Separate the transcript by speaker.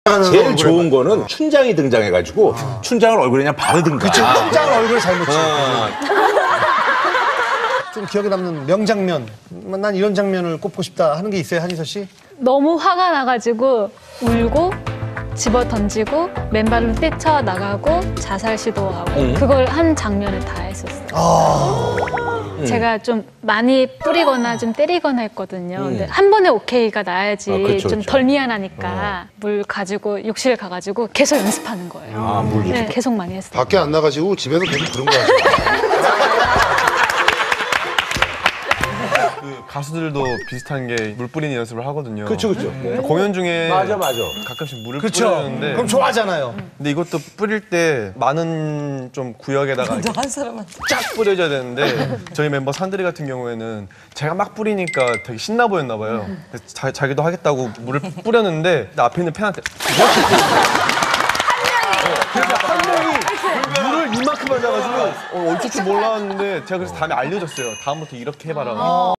Speaker 1: 제일 좋은 거는 춘장이 등장해가지고 춘장을 얼굴에 그냥 바르든가.
Speaker 2: 그쵸, 춘장을 얼굴에 잘못 찍고. 좀 기억에 남는 명장면. 난 이런 장면을 꼽고 싶다 하는 게 있어요, 한희서 씨?
Speaker 3: 너무 화가 나가지고 울고 집어 던지고 맨발로 뛰쳐나가고 자살 시도하고 그걸 한 장면을 다 했었어요. 제가 좀 많이 뿌리거나 좀 때리거나 했거든요. 근데 한 번에 오케이가 나야지
Speaker 1: 그렇죠,
Speaker 3: 좀
Speaker 1: 그렇죠.
Speaker 3: 덜 미안하니까 물 가지고 욕실 가가지고 계속 연습하는 거예요. 네, 계속 많이 했어요.
Speaker 4: 밖에 안 나가지고 집에서 계속 그런 거 하죠.
Speaker 5: 가수들도 비슷한 게 물 뿌리는 연습을 하거든요.
Speaker 2: 그쵸, 그쵸.
Speaker 5: 공연 중에
Speaker 1: 맞아.
Speaker 5: 가끔씩 물을
Speaker 2: 그쵸.
Speaker 5: 뿌리는데
Speaker 2: 그럼 좋아하잖아요.
Speaker 5: 근데 이것도 뿌릴 때 많은 좀 구역에다가
Speaker 6: 한 사람한테.
Speaker 5: 쫙 뿌려줘야 되는데 저희 멤버 산들이 같은 경우에는 제가 막 뿌리니까 되게 신나 보였나 봐요. 그래서 자기도 하겠다고 물을 뿌렸는데 앞에 있는 팬한테 이렇게 그래서 한 명이 물을 이만큼 맞아가지고 어쩔 줄 몰랐는데 제가 그래서 다음에 알려줬어요. 다음부터 이렇게 해봐라.